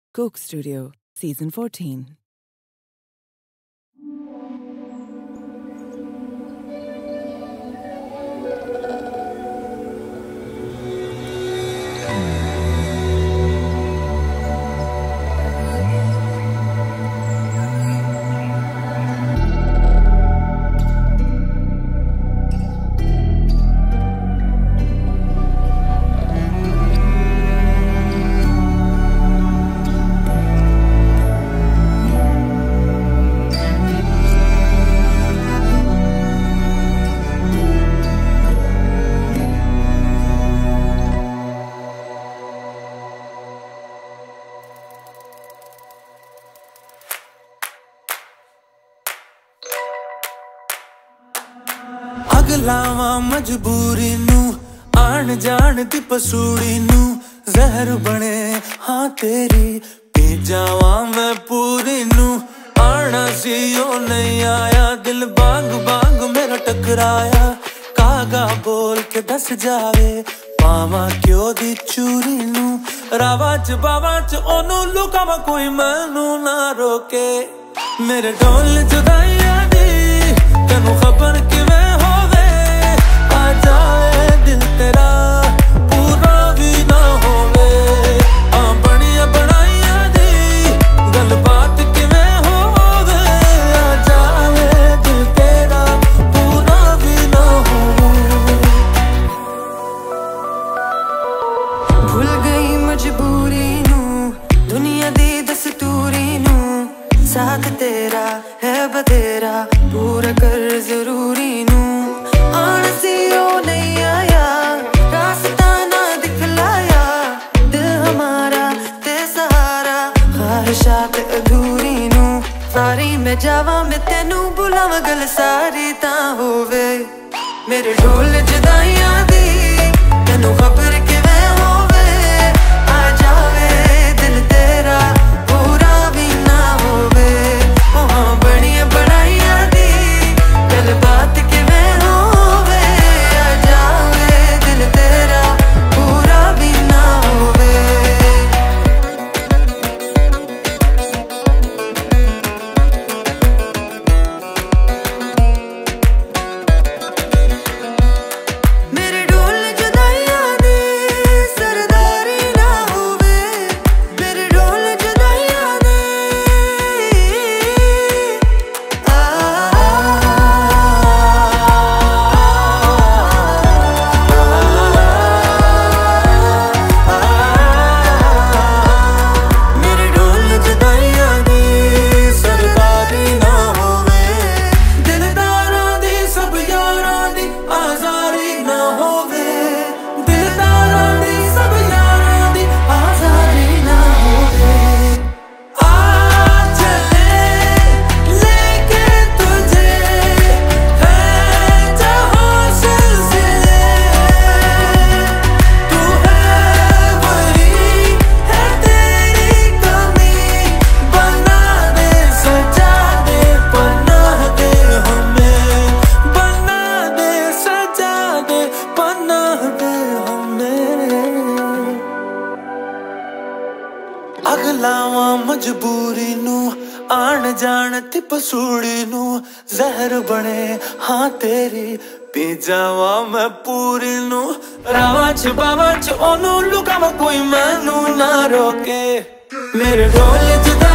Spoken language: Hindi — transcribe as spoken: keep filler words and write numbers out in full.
Coke Studio, Season fourteen. अगलावा मजबूरी नू आन जान दी पसूड़ी नू जहर बने हाँ तेरी पी जावा मैं पूरी नू आना सी ओ नहीं आया दिल बांग बांग मेरा टकराया कागा बोल के दस जावे पावा क्यों दी चूरी नू रावा च बावा च ओनू लुकावा कोई मैनू ना रोके मेरे ढोल जुदाइया दी तेनू खबर किवें होवे आ जाए दिल तेरा पूरा भी ना होवे आ बनिया बनाइया दी गल बात किवें होवे आ जाए दिल तेरा पूरा भी ना होवे भूल गई मजबूरी नू दुनिया दी दस्तूरी नू साथ तेरा है बतेरा पूरा कर जरूरी नू आना सी ओ नहीं आया रास्ता ना दिखलाया दिल हमारा ते सहारा ख्वाहिशात अधूरी नू सारी मैं जावा मैं तेनू बुलावा गल सारी ता होवे मेरे ढोल जुदाइयां दी तेनू खबर किवें होवे आ जावे दिल तेरा पूरा भी ना होवे ओ हाँ बनिया बनाइया दी गल बात किवें होवे आ जावे दिल तेरा पूरा भी ना होवे मेरे ढोल जुदाइयां दी सरदारी ना होवे मेरे ढोल जुदाइयां दी आ मेरे ढोल जुदाइयां दी सरदारी ना होवे दिलदारां दी सब यारां दी आज़ारी ना होवे दिलदारां दी सब यारां दी आज़ारी ना होवे आ चले लेके तुझे है जहां सिलसिले तू है वही है तेरी कमी बना दे सजा दे पनाह दे हमें बना दे सजा दे पनाह दे हमें अगलावा मजबूरी नू आन जान ती पसूड़ी नू जहर बने हाँ तेरी पी जावा मैं पूरी नू रावा च बावा च ओनू लुकावा कोई मैनू ना रोके मेरे ढोल जुदा